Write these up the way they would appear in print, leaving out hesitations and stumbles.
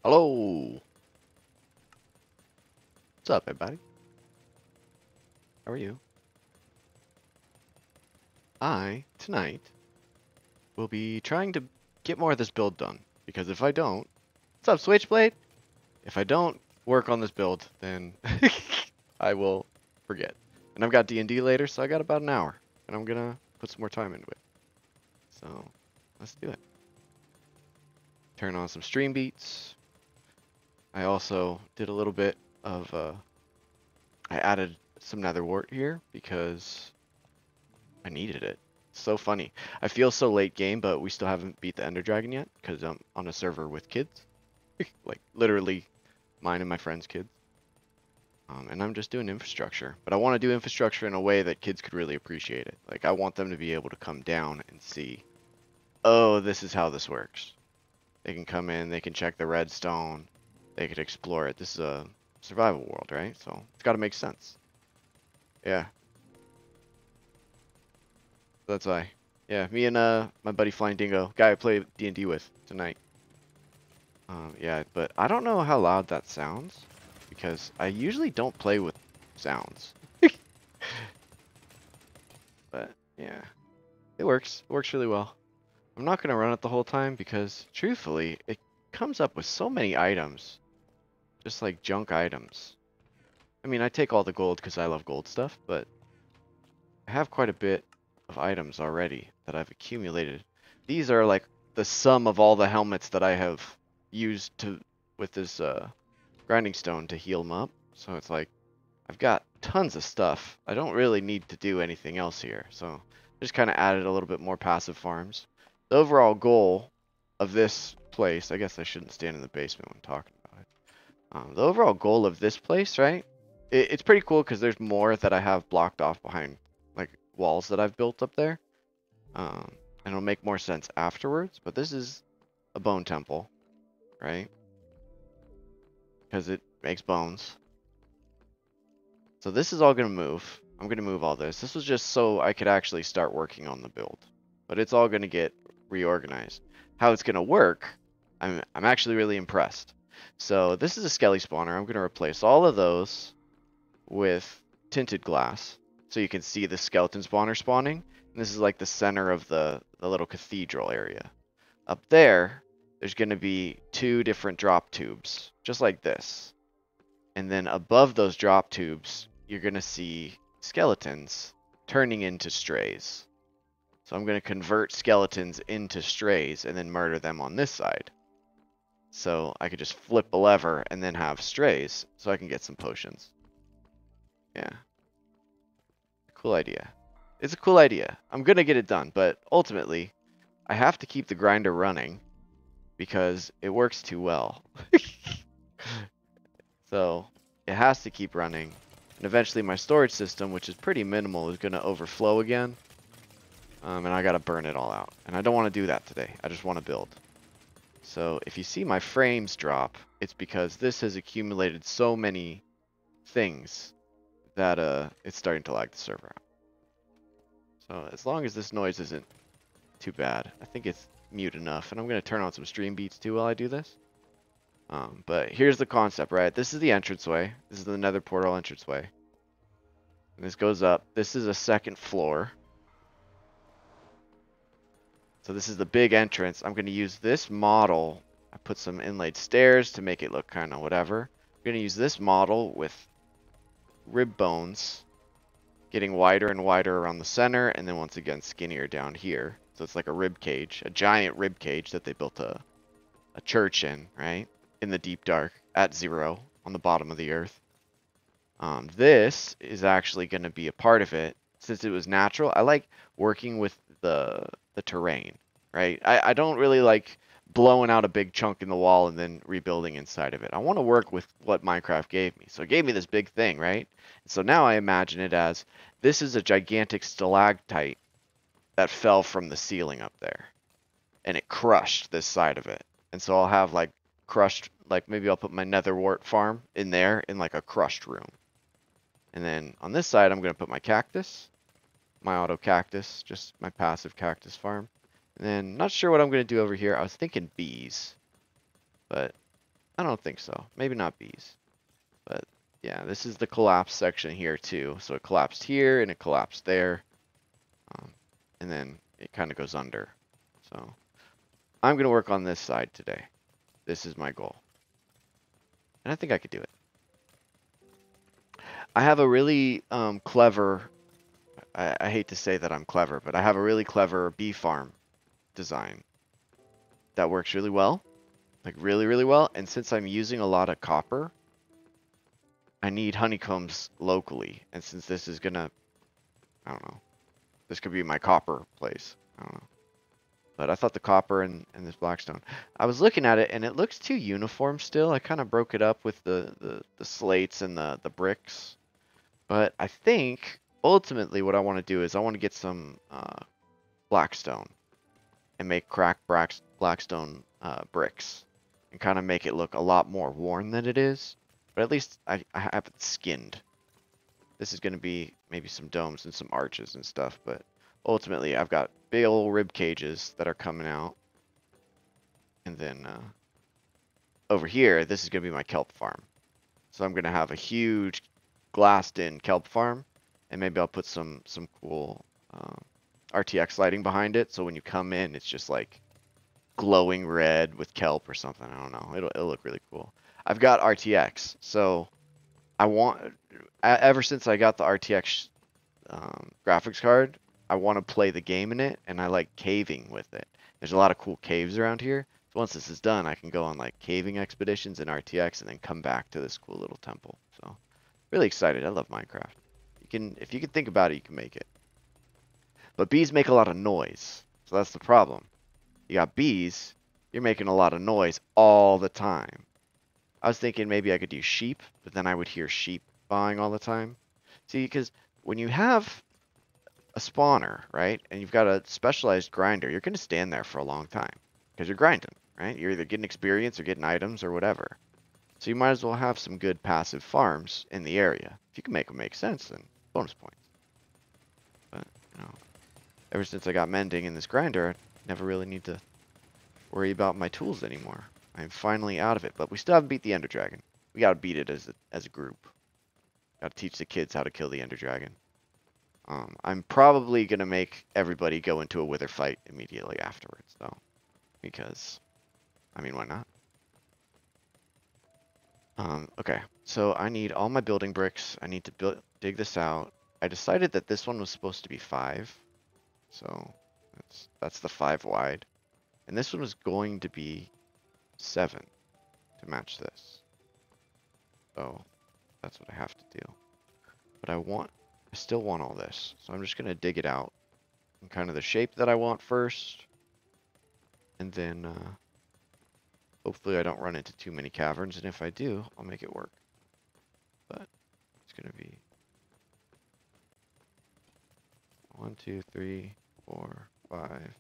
Hello. What's up, everybody? How are you? Tonight, will be trying to get more of this build done. Because if I don't... What's up, Switchblade? If I don't work on this build, then I will forget. And I've got D&D later, so I got about an hour. And I'm gonna put some more time into it. So, let's do it. Turn on some stream beats. I also did a little bit of... I added some nether wart here because I needed it. So funny. I feel so late game, but we still haven't beat the Ender Dragon yet because I'm on a server with kids. Like, literally mine and my friends' kids. And I'm just doing infrastructure. But I want to do infrastructure in a way that kids could really appreciate it. Like, I want them to be able to come down and see, oh, this is how this works. They can come in, they can check the redstone, they could explore it. This is a survival world, right? So, it's got to make sense. Yeah. That's why. Yeah, me and my buddy Flying Dingo, guy I play D&D with tonight. Yeah, but I don't know how loud that sounds because I usually don't play with sounds. But yeah, it works. It works really well. I'm not gonna run it the whole time because truthfully, it comes up with so many items, just like junk items. I mean, I take all the gold because I love gold stuff, but I have quite a bit of items already that I've accumulated. These are like the sum of all the helmets that I have used to with this grinding stone to heal them up. So it's like I've got tons of stuff. I don't really need to do anything else here. So just kind of added a little bit more passive farms. The overall goal of this place, I guess I shouldn't stand in the basement when talking about it. The overall goal of this place, right? It's pretty cool because there's more that I have blocked off behind like walls that I've built up there. And it'll make more sense afterwards. But this is a bone temple, right? Because it makes bones. So this is all going to move. I'm going to move all this. This was just so I could actually start working on the build. But it's all going to get reorganized. How it's going to work, I'm actually really impressed. So this is a skelly spawner. I'm going to replace all of those with tinted glass. So you can see the skeleton spawner spawning. And this is like the center of the little cathedral area. Up there, there's going to be 2 different drop tubes, just like this. And then above those drop tubes, you're going to see skeletons turning into strays. So I'm going to convert skeletons into strays and then murder them on this side. So I could just flip a lever and then have strays so I can get some potions. Yeah. Cool idea. It's a cool idea. I'm going to get it done, but ultimately, I have to keep the grinder running because it works too well. So it has to keep running. And eventually my storage system, which is pretty minimal, is going to overflow again. And I got to burn it all out. And I don't want to do that today. I just want to build. So if you see my frames drop, it's because this has accumulated so many things that it's starting to lag the server out. So as long as this noise isn't too bad, I think it's mute enough. And I'm going to turn on some stream beats too while I do this. But here's the concept, right? This is the entranceway. This is the nether portal entranceway. And this goes up. This is a second floor. So this is the big entrance. I'm going to use this model. I put some inlaid stairs to make it look kind of whatever. I'm going to use this model with rib bones getting wider and wider around the center, and then once again skinnier down here. So it's like a rib cage, a giant rib cage that they built a church in, right? In the deep dark at 0 on the bottom of the earth. This is actually going to be a part of it since it was natural. I like working with the terrain, right? I don't really like blowing out a big chunk in the wall and then rebuilding inside of it. I want to work with what Minecraft gave me. So it gave me this big thing, right? So now I imagine it as this is a gigantic stalactite that fell from the ceiling up there. And it crushed this side of it. And so I'll have like crushed, like maybe I'll put my nether wart farm in there in like a crushed room. And then on this side, I'm going to put my cactus, my auto cactus, just my passive cactus farm. And then not sure what I'm going to do over here. I was thinking bees, but I don't think so. Maybe not bees. But yeah, this is the collapse section here too. So it collapsed here and it collapsed there. And then it kind of goes under. So I'm going to work on this side today. This is my goal. And I think I could do it. I have a really clever, I hate to say that I'm clever, but I have a really clever bee farm design that works really well. Like really, really well. And since I'm using a lot of copper, I need honeycombs locally. And since this is going to, I don't know, this could be my copper place. I don't know. But I thought the copper and this blackstone. I was looking at it and it looks too uniform still. I kind of broke it up with the slates and the bricks. But I think ultimately what I want to do is I want to get some blackstone and make cracked blackstone bricks and kind of make it look a lot more worn than it is. But at least I have it skinned. This is going to be maybe some domes and some arches and stuff, but ultimately I've got big old rib cages that are coming out. And then over here, this is going to be my kelp farm. So I'm going to have a huge glassed-in kelp farm, and maybe I'll put some cool RTX lighting behind it. So when you come in, it's just like glowing red with kelp or something. I don't know. It'll look really cool. I've got RTX, so I want. Ever since I got the RTX graphics card, I want to play the game in it, and I like caving with it. There's a lot of cool caves around here. So once this is done, I can go on like caving expeditions in RTX and then come back to this cool little temple. So really excited. I love Minecraft. If you can think about it, you can make it. But bees make a lot of noise. So that's the problem. You got bees, you're making a lot of noise all the time. I was thinking maybe I could do sheep, but then I would hear sheep baaing all the time. See, because when you have a spawner, right, and you've got a specialized grinder, you're going to stand there for a long time because you're grinding, right? You're either getting experience or getting items or whatever. So you might as well have some good passive farms in the area. If you can make them make sense, then bonus points. But, you know, ever since I got mending in this grinder, I never really need to worry about my tools anymore. I'm finally out of it, but we still haven't beat the Ender Dragon. We gotta beat it as a group. Gotta teach the kids how to kill the Ender Dragon. I'm probably gonna make everybody go into a wither fight immediately afterwards, though, because, I mean, why not? Okay, so I need all my building bricks. I need to dig this out. I decided that this one was supposed to be 5, so that's the 5 wide, and this one was going to be 7 to match this. So that's what I have to do. But I still want all this, so I'm just gonna dig it out in kind of the shape that I want first, and then hopefully I don't run into too many caverns, and if I do, I'll make it work. But it's gonna be 1, 2, 3, 4, 5.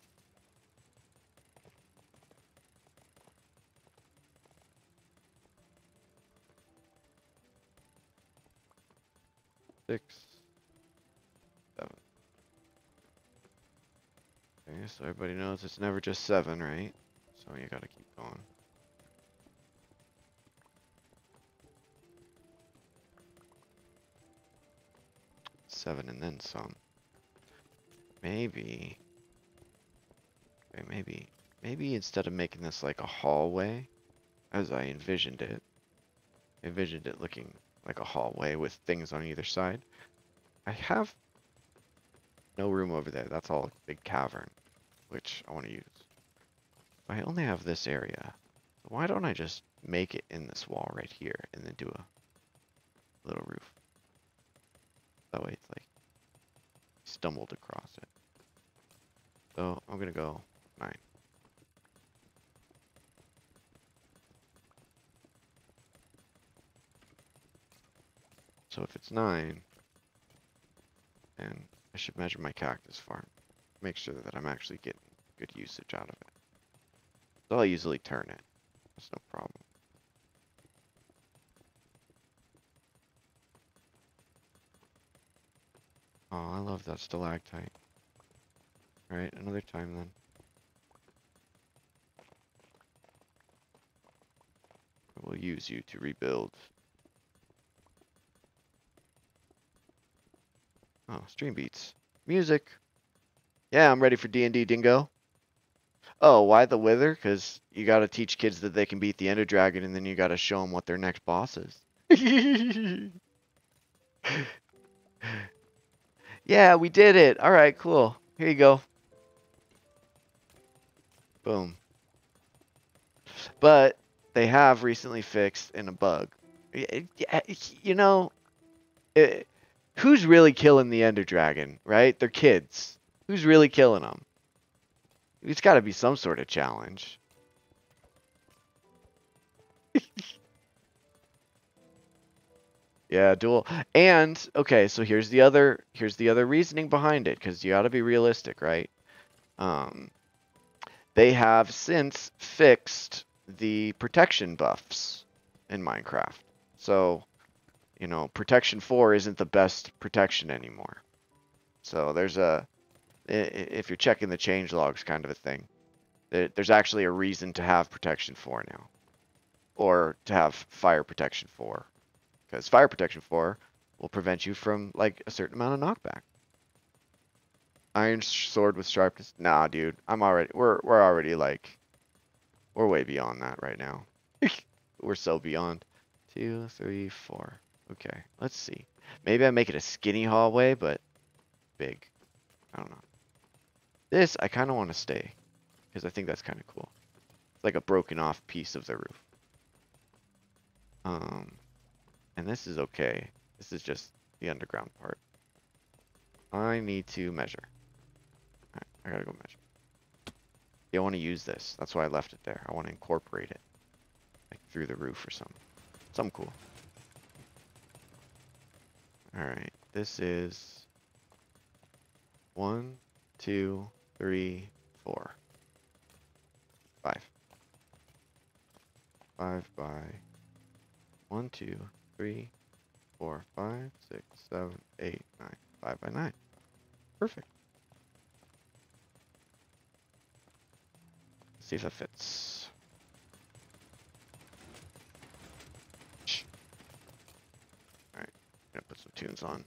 6, 7. Okay, so everybody knows it's never just 7, right? So you gotta keep going. Seven and then some. Maybe. Okay, maybe instead of making this like a hallway, as I envisioned it looking like a hallway with things on either side. I have no room over there. That's all a big cavern, which I want to use. I only have this area. Why don't I just make it in this wall right here and then do a little roof? That way it's like stumbled across it. So I'm gonna go 9. So if it's 9, then I should measure my cactus farm. Make sure that I'm actually getting good usage out of it. So I'll easily turn it. That's no problem. Oh, I love that stalactite. Alright, another time then. will use you to rebuild. Oh, stream beats. Music. Yeah, I'm ready for D&D, Dingo. Oh, why the Wither? Because you got to teach kids that they can beat the Ender Dragon, and then you got to show them what their next boss is. Yeah, we did it. All right, cool. Here you go. Boom. But they have recently fixed in a bug. You know, who's really killing the Ender Dragon, right? They're kids. Who's really killing them? It's got to be some sort of challenge. Yeah, dual. And okay, so here's the other reasoning behind it, because you got to be realistic, right? They have since fixed the protection buffs in Minecraft. So, you know, protection 4 isn't the best protection anymore. So there's if you're checking the change logs kind of a thing, there's actually a reason to have protection 4 now. Or to have fire protection 4. Because fire protection 4 will prevent you from, like, a certain amount of knockback. Iron sword with sharpness? Nah, dude. We're already, like, we're way beyond that right now. We're so beyond. 2, 3, 4. Okay, let's see. Maybe I make it a skinny hallway, but big. I don't know. This, I kind of want to stay. Because I think that's kind of cool. It's like a broken off piece of the roof. And this is okay. This is just the underground part. I need to measure. Alright, I gotta go measure. Yeah, I want to use this. That's why I left it there. I want to incorporate it. Like through the roof or something. Something cool. Alright, this is 1, 2, 3, 4. 5. 5 by 1, 2, 3, 4, 5, 6, 7, 8, 9. 5 by 9. Perfect. Let's see if that fits. Alright, gonna put some tunes on.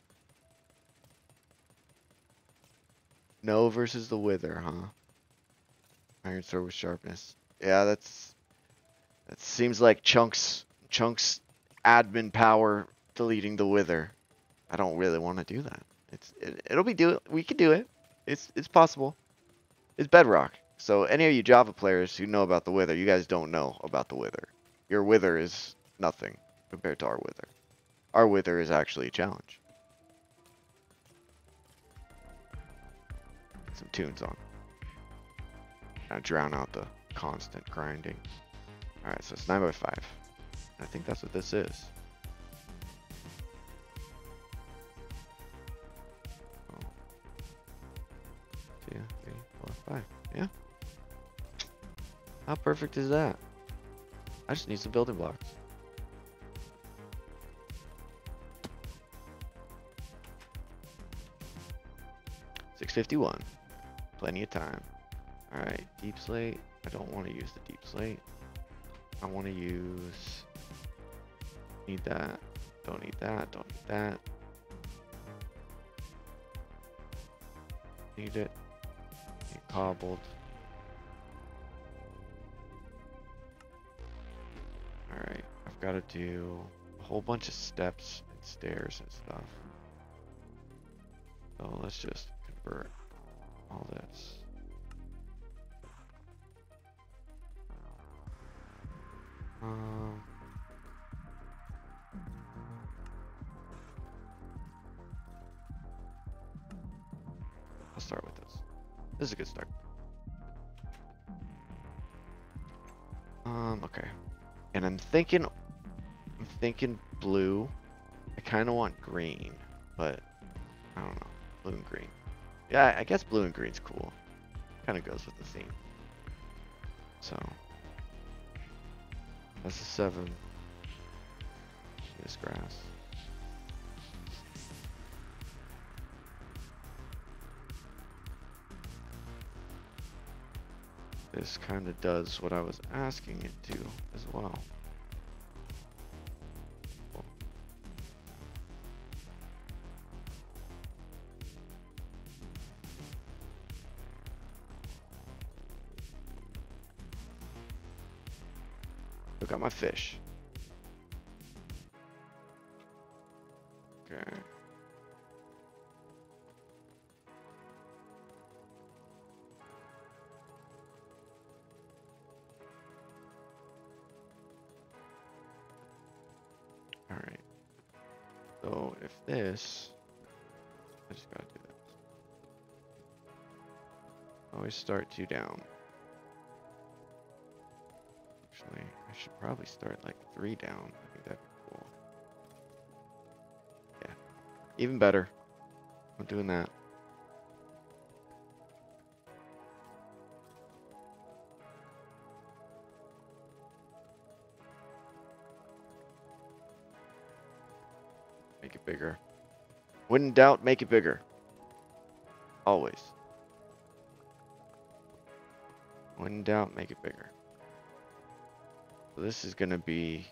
No versus the Wither, huh? Iron sword with sharpness. Yeah, that seems like Chunks admin power deleting the Wither. I don't really want to do that. We can do it. It's possible. It's Bedrock. So any of you Java players who know about the Wither, you guys don't know about the Wither. Your Wither is nothing compared to our Wither. Our Wither is actually a challenge. Some tunes on. Now drown out the constant grinding. Alright, so it's 9 by 5. I think that's what this is. Oh. 2, 3, 4, 5. Yeah. How perfect is that? I just need some building blocks. $6.51. Plenty of time. Alright, deep slate. I don't want to use the deep slate. I want to use... Need that. Don't need that. Don't need that. Need it. Need cobbled. Alright, I've got to do a whole bunch of steps and stairs and stuff. So let's just convert all this. I'll start with this. This is a good start. Okay. And I'm thinking blue. I kind of want green, but I don't know. Blue and green. Yeah, I guess blue and green's cool. Kind of goes with the theme. So that's a 7. This grass. This kind of does what I was asking it to as well. Still got my fish. Okay. All right. So if this, I just gotta do this. Always start 2 down. Actually, I should probably start like 3 down. I think that'd be cool. Yeah, even better. I'm doing that. Make it bigger. When in doubt, make it bigger. Always. When in doubt, make it bigger. So this is going to be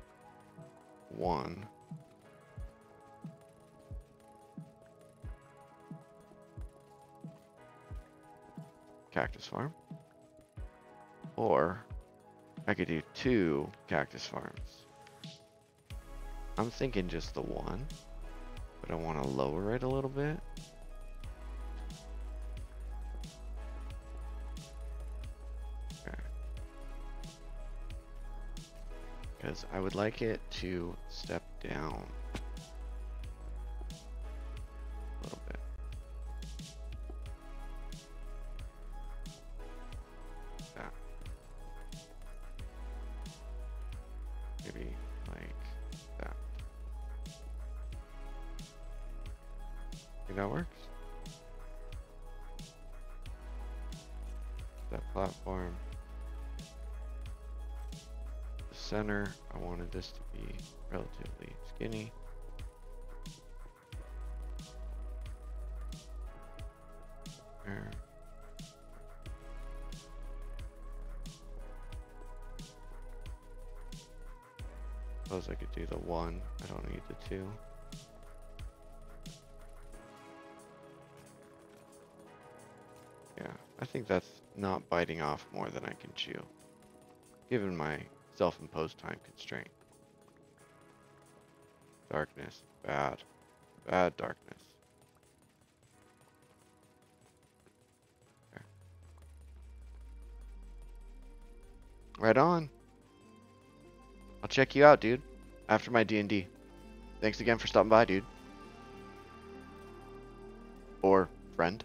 1. Cactus farm. Or I could do 2 cactus farms. I'm thinking just the 1, but I want to lower it a little bit. Okay. Because I would like it to step down a little bit. That. Maybe like that. Think that works? That platform. The center, I wanted this to be relatively skinny. There. Suppose I could do the 1. I don't need the 2. Yeah, I think that's not biting off more than I can chew, given my self-imposed time constraint. Darkness, bad. Bad darkness. Okay. Right on. I'll check you out, dude, after my D&D. Thanks again for stopping by, dude. Or friend.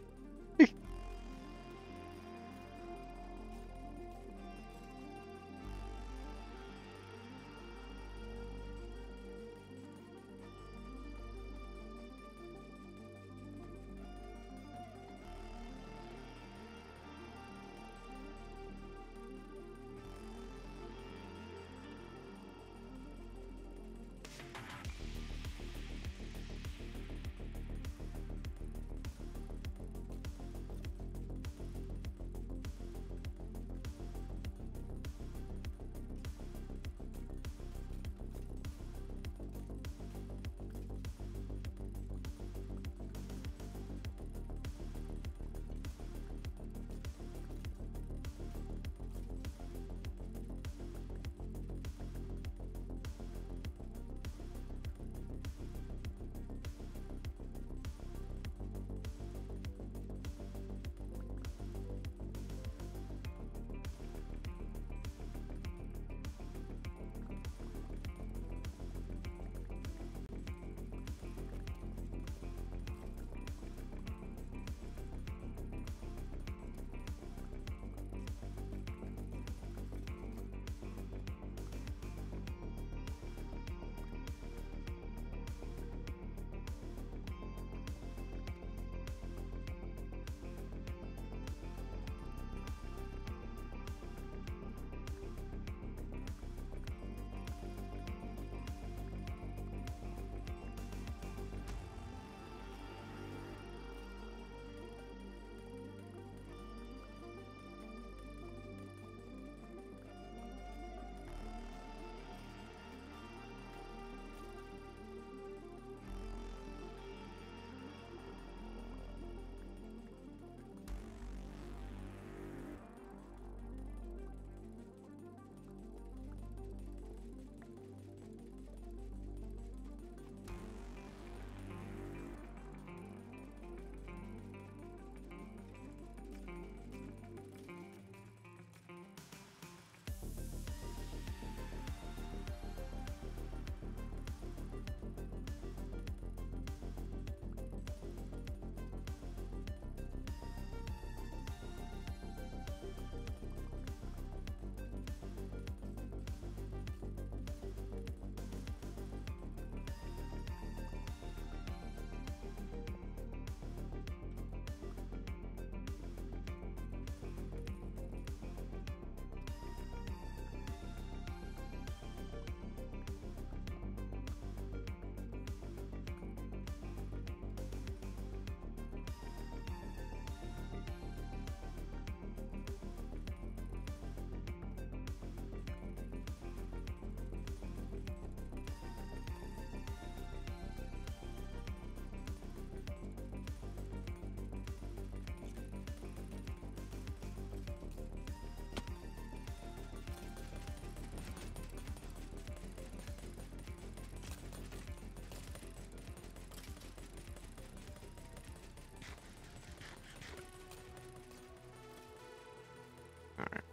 Alright.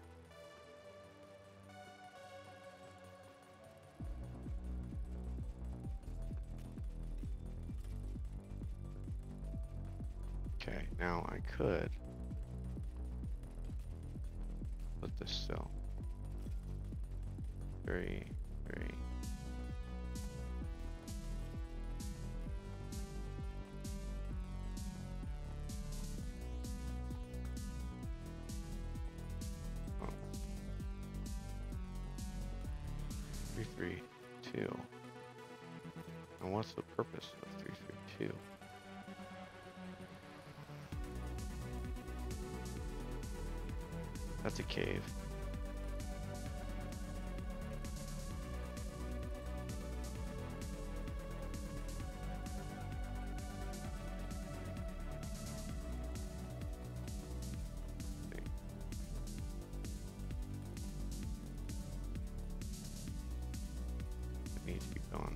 Okay, now I could put this still. Very. 332. And what's the purpose of 332? That's a cave. It needs to be gone.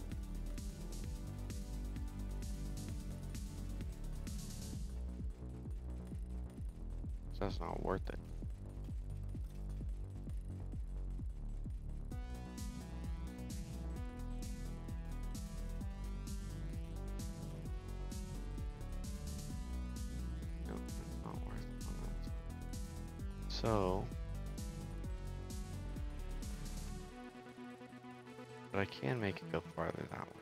So that's not worth it. No, that's not worth it. So, but I can make it go farther that way.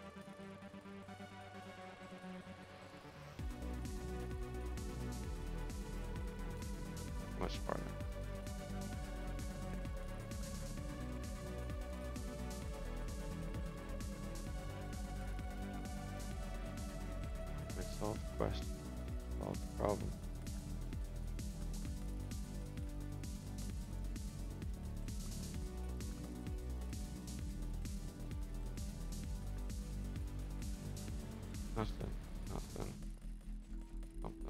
Much farther. I solved the question. Solved the problem. Nothing. Nothing. Something.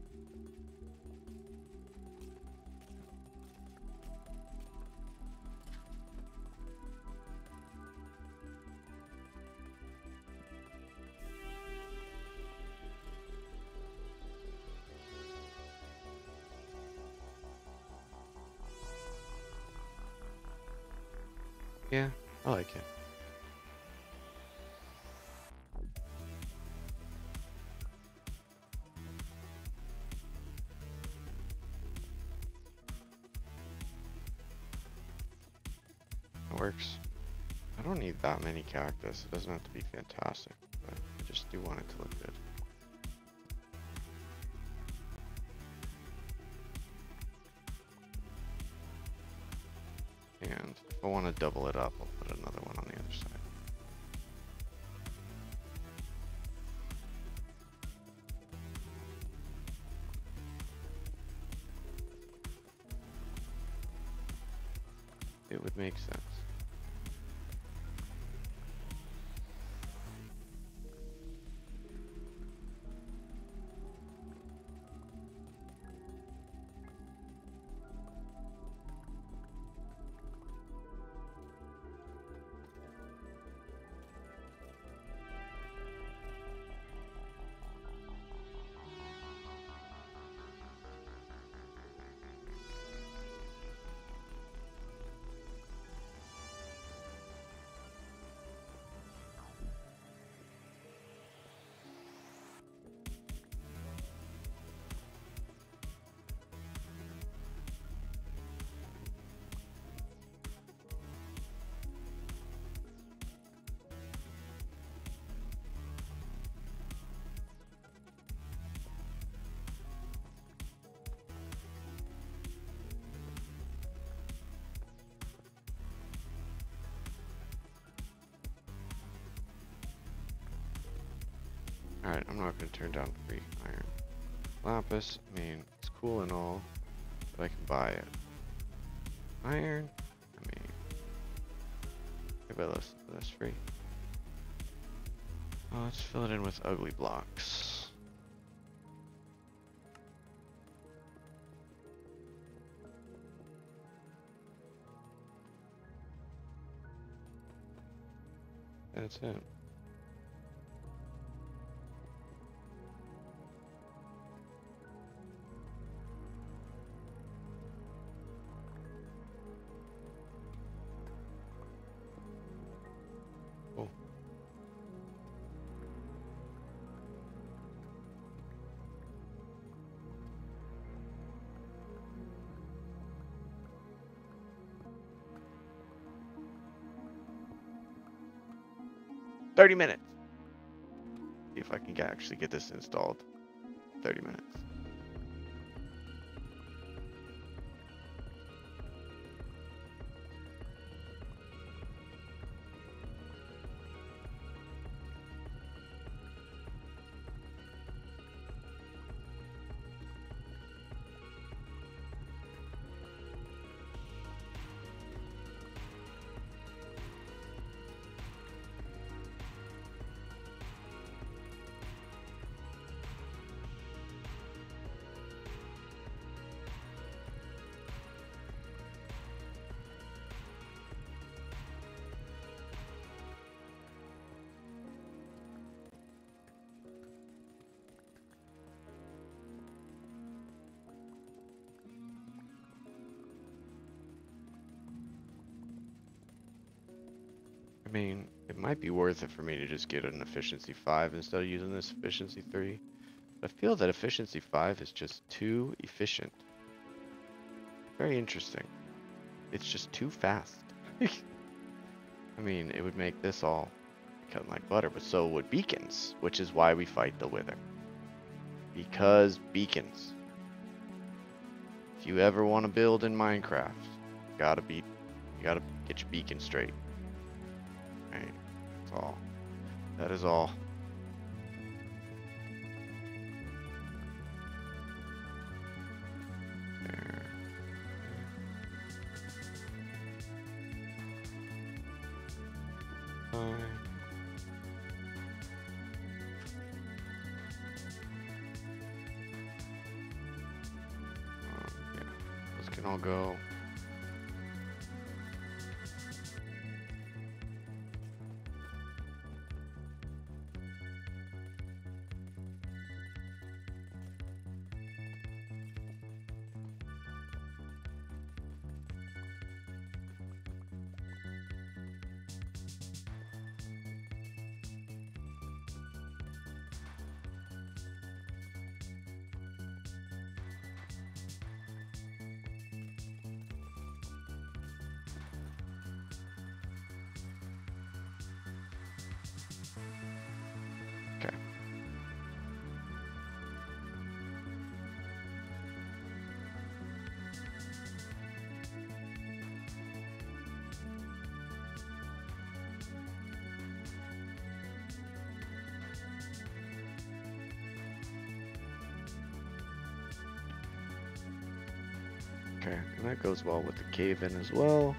Yeah, I like it. It works. I don't need that many cactus. It doesn't have to be fantastic, but I just do want it to look good. And if I want to double it up, I'll put another one on the other side. It would make sense. Alright, I'm not going to turn down free iron. Lapis, I mean, it's cool and all, but I can buy it. Iron, I mean, maybe let's do this free. Oh, let's fill it in with ugly blocks. That's it. 30 minutes. See if I can actually get this installed. 30 minutes. I mean, it might be worth it for me to just get an efficiency 5 instead of using this efficiency 3. But I feel that efficiency 5 is just too efficient. Very interesting. It's just too fast. I mean, it would make this all cut like butter, but so would beacons, which is why we fight the Wither. Because beacons. If you ever want to build in Minecraft, you gotta get your beacon straight. Right, that's all. That is all. There. Fine. Yeah, those can all go. Okay. Okay, and that goes well with the cave in as well.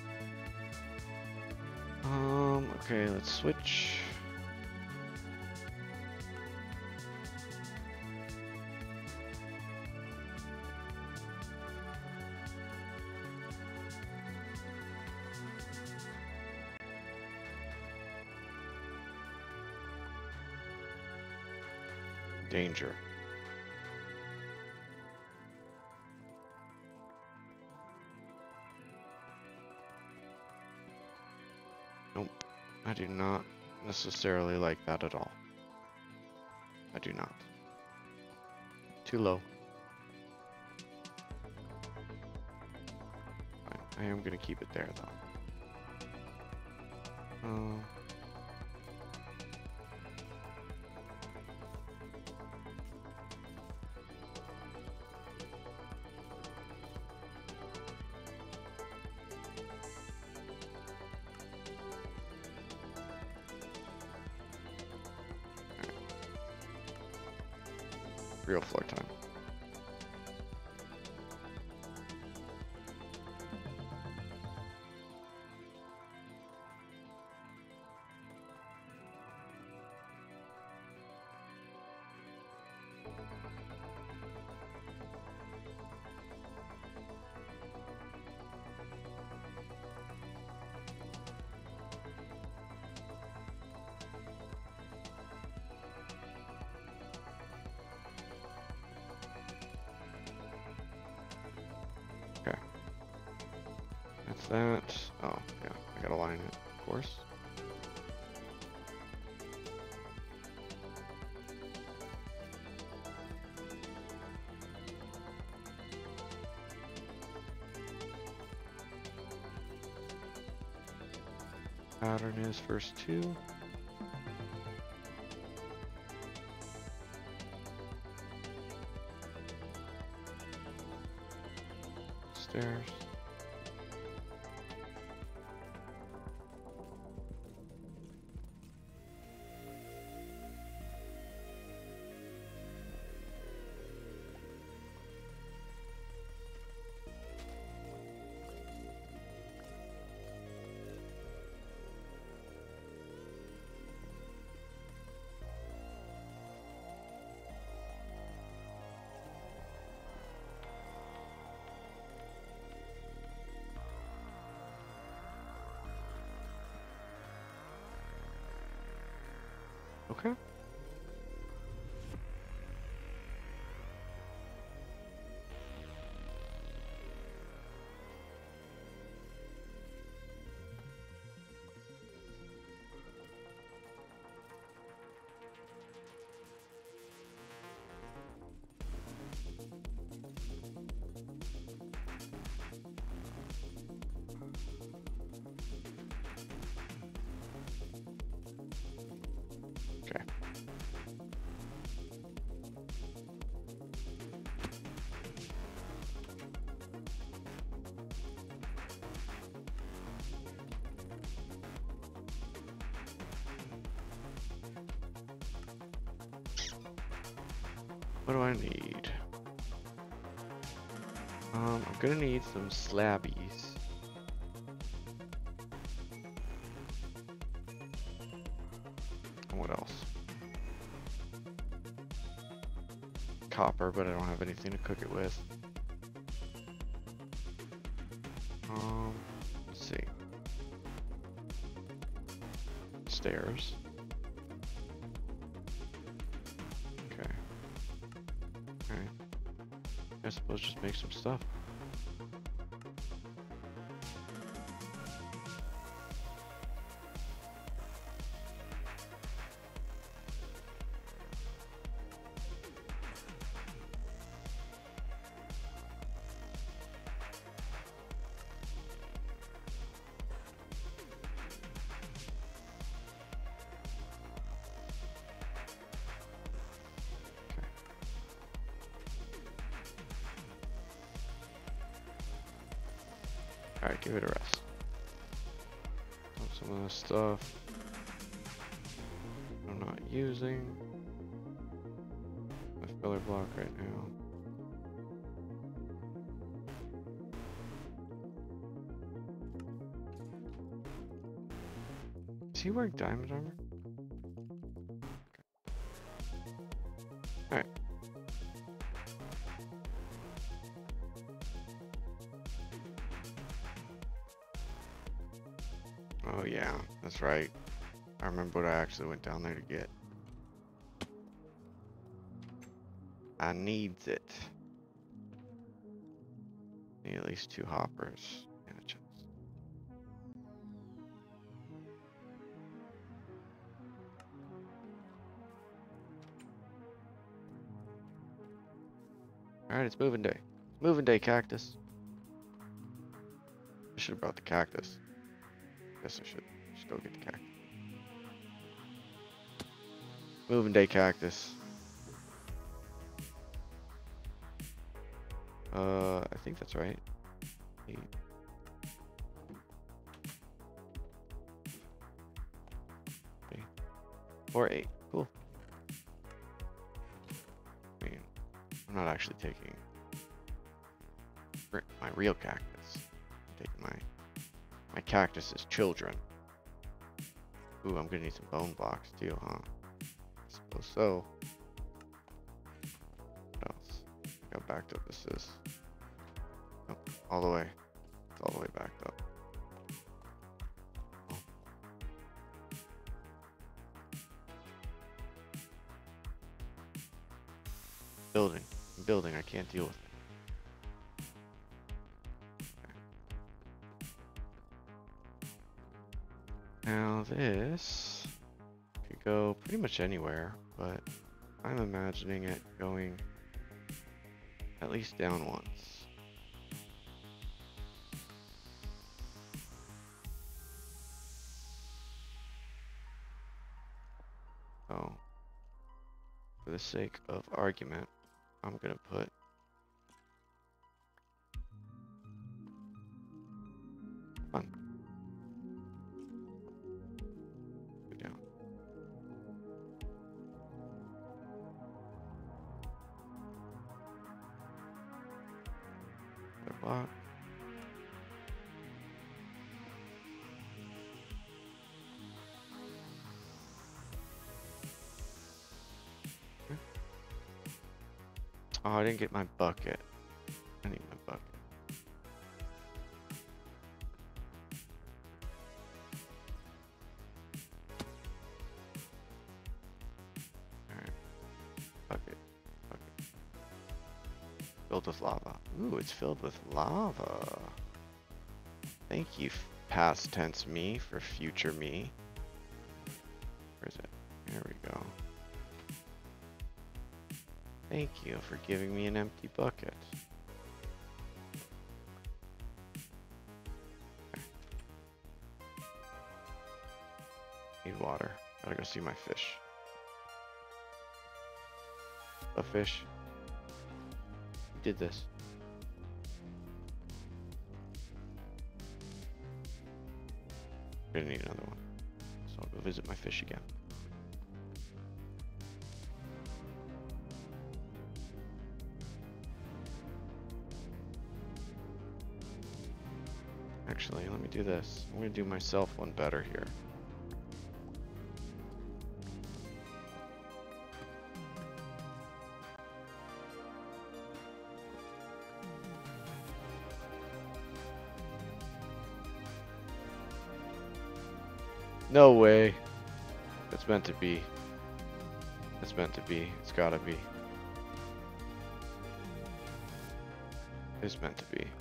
Okay, let's switch. Danger. Nope. I do not necessarily like that at all. I do not. Too low. Fine. I am gonna keep it there though. Real floor time. Okay. That's that. Oh, yeah. I gotta line it, of course. Pattern is first 2. stairs. Okay. Okay. What do I need? I'm gonna need some slabbies. And what else? Copper, but I don't have anything to cook it with. Let's see. Stairs. Okay. Alright. I suppose just make some stuff. Alright, give it a rest. Some of this stuff I'm not using. My filler block right now. Is he wearing diamond armor? Alright. Oh yeah, that's right. I remember what I actually went down there to get. I needs it. Need at least 2 hoppers and a chest. Alright, it's moving day. Moving day, cactus. I should have brought the cactus. Guess I should just go get the cactus. Moving day cactus. I think that's right. 8. Okay. Or 8. Cool. I mean, I'm not actually taking my real cactus. I'm taking my cactus's children. Ooh, I'm gonna need some bone blocks too, huh? I suppose so. What else? Look how backed up this is. Nope, all the way. It's all the way backed up. Oh. Building, I can't deal with it. Now this could go pretty much anywhere, but I'm imagining it going at least down once. So, for the sake of argument, I'm gonna put Come on. Go down. Another block. Oh, I didn't get my bucket. I need my bucket. Alright. Bucket. Bucket. Filled with lava. Ooh, it's filled with lava. Thank you, past tense me, for future me. Where is it? There we go. Thank you for giving me an empty bucket. Okay. Need water. Gotta go see my fish. A fish. Who did this? Gonna need another one. So I'll go visit my fish again. Actually, let me do this. I'm gonna do myself one better here. No way. It's meant to be. It's meant to be. It's gotta be. It's meant to be.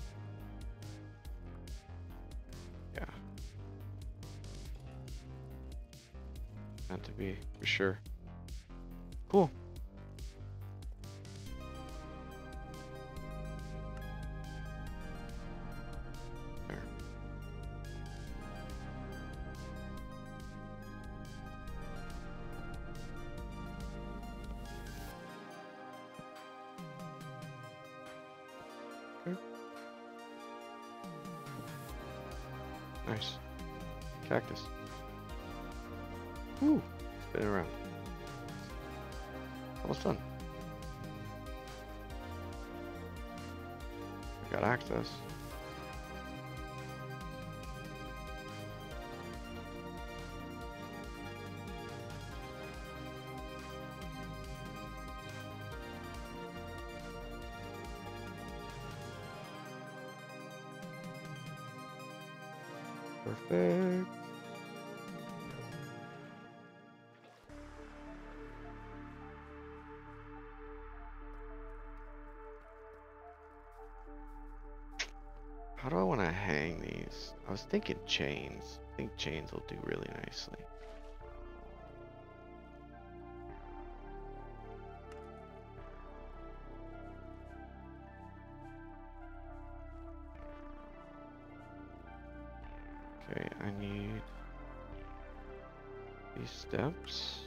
Yeah. Meant to be, for sure. Cool. There. Okay. Nice. Cactus. Woo! Spin around. Almost done. I got access. Perfect. How do I want to hang these? I was thinking chains. I think chains will do really nicely. Okay, I need these steps.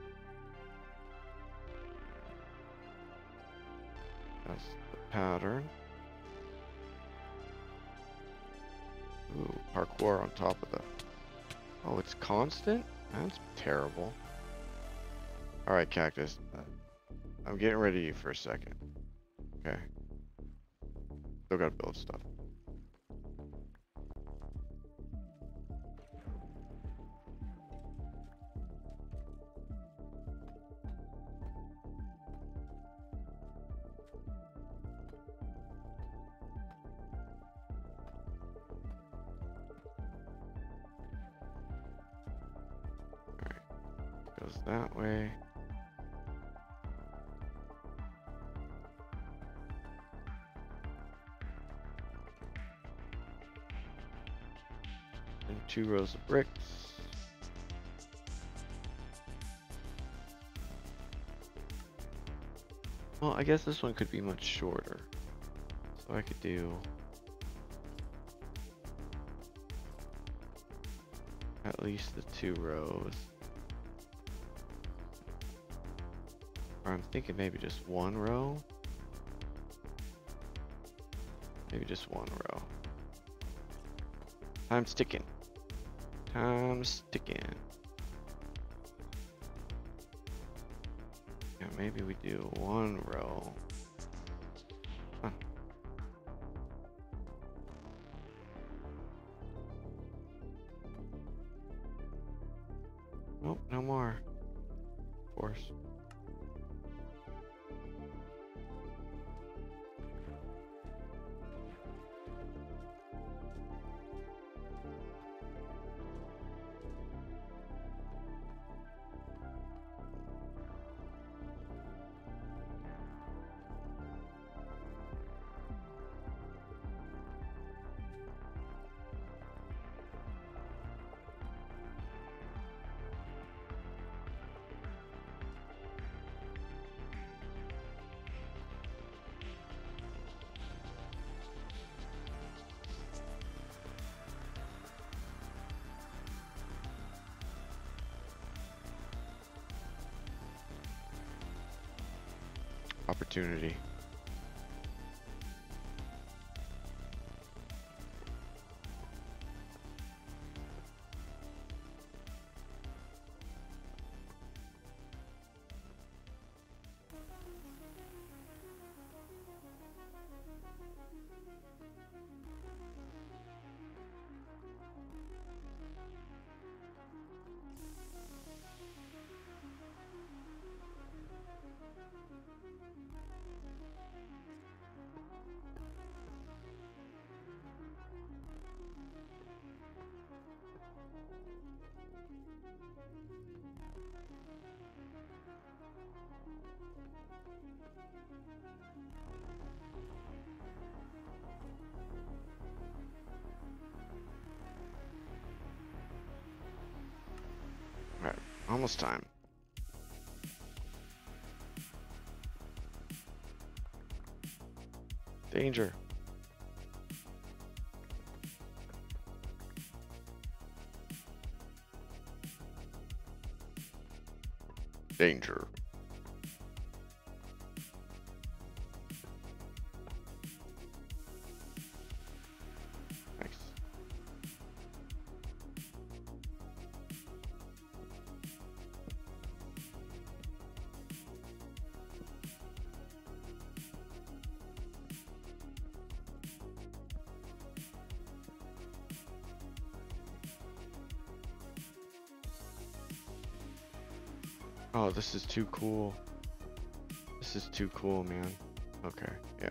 That's the pattern. Ooh, parkour on top of the... Oh, it's constant? That's terrible. Alright, Cactus. I'm getting rid of you for a second. Okay. Still gotta build stuff. Goes that way. And 2 rows of bricks. Well, I guess this one could be much shorter. So I could do at least the 2 rows. Or I'm thinking maybe just 1 row. Maybe just 1 row. Time's ticking. Time's ticking. Yeah, maybe we do one row. Huh. Nope, no more. Force. Opportunity. Alright, almost time. Danger. Danger. Nice. Oh, this is too cool. This is too cool, man. Okay, yeah.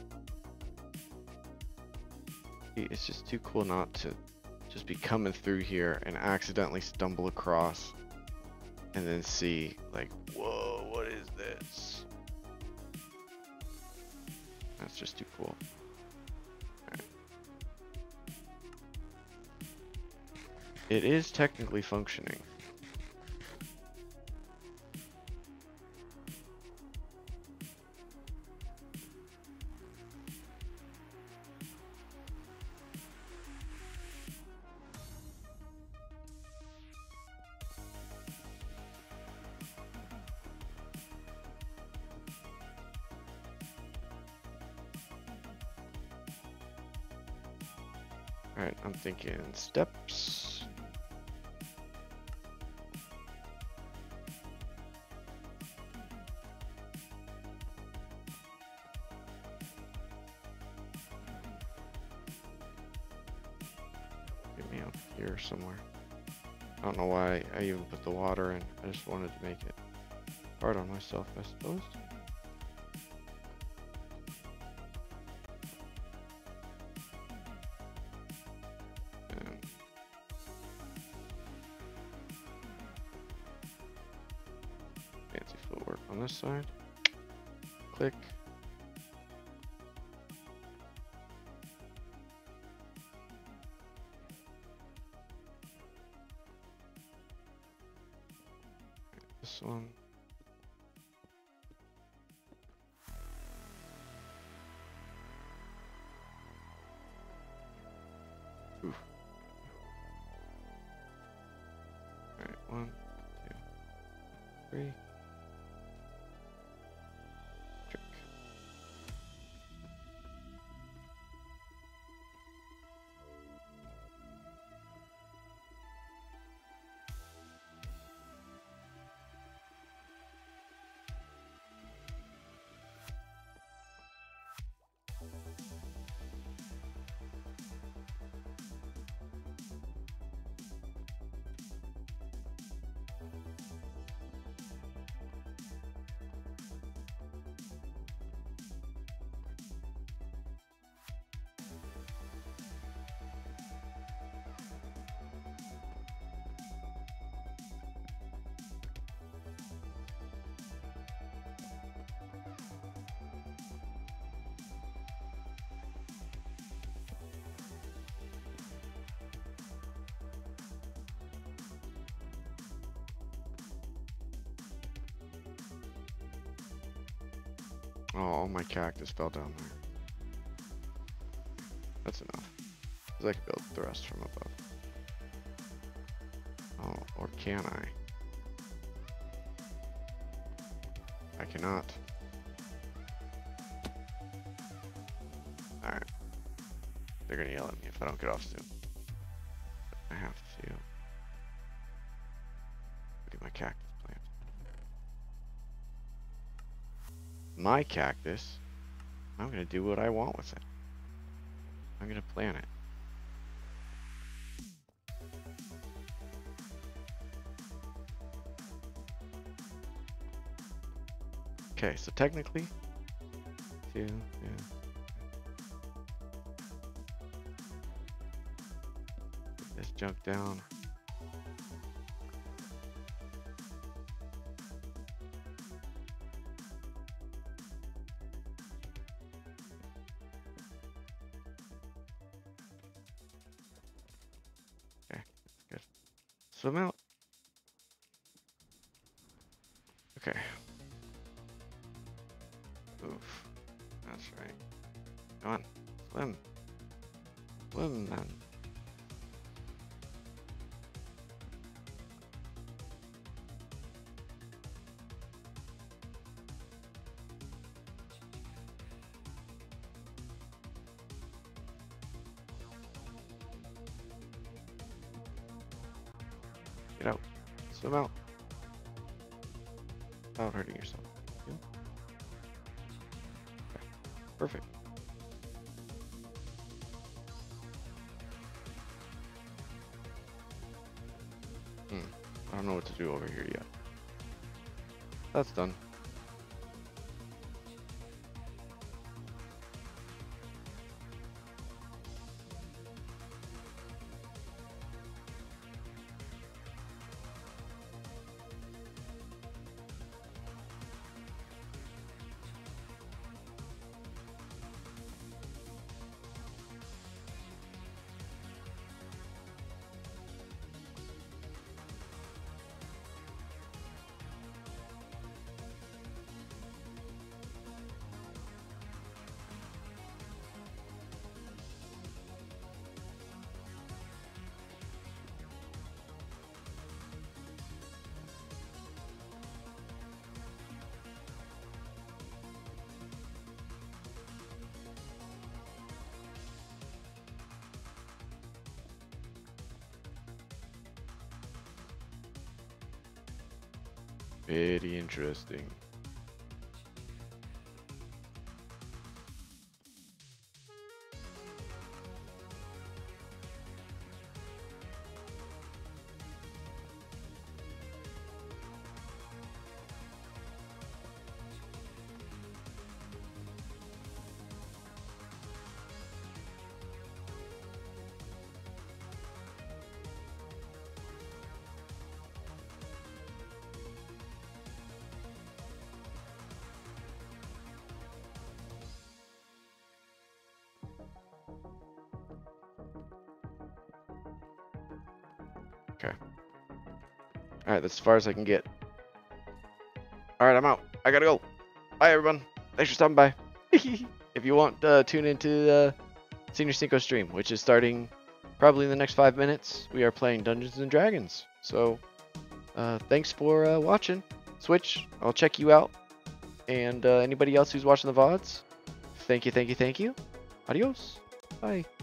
It's just too cool not to just be coming through here and accidentally stumble across and then see, like, whoa, what is this? That's just too cool. Alright. It is technically functioning. Alright, I'm thinking steps. Get me up here somewhere. I don't know why I even put the water in. I just wanted to make it hard on myself, I suppose. Fancy footwork on this side. Click. This one. Oof. Alright, 1, 2, 3. Trick. Oh, all my cactus fell down there. That's enough. 'Cause I can build the rest from above. Oh, or can I? I cannot. Alright. They're gonna yell at me if I don't get off soon. I have to. Look at my cactus plant. My cactus. I'm gonna do what I want with it. I'm gonna plant it. Okay, so technically, two, yeah. Put this junk down. Okay, that's good. Swim out. Okay. Oof. That's right. Come on. Swim. Swim, man. Get out. Swim out. Without hurting yourself. Yeah. Okay. Perfect. I don't know what to do over here yet. That's done. Very interesting. Okay. Alright, that's as far as I can get. Alright, I'm out. I gotta go. Bye, everyone. Thanks for stopping by. If you want, tune into the Senior Cinco stream, which is starting probably in the next 5 minutes. We are playing Dungeons and Dragons. So, thanks for watching. Switch, I'll check you out. And anybody else who's watching the VODs, thank you, thank you, thank you. Adios. Bye.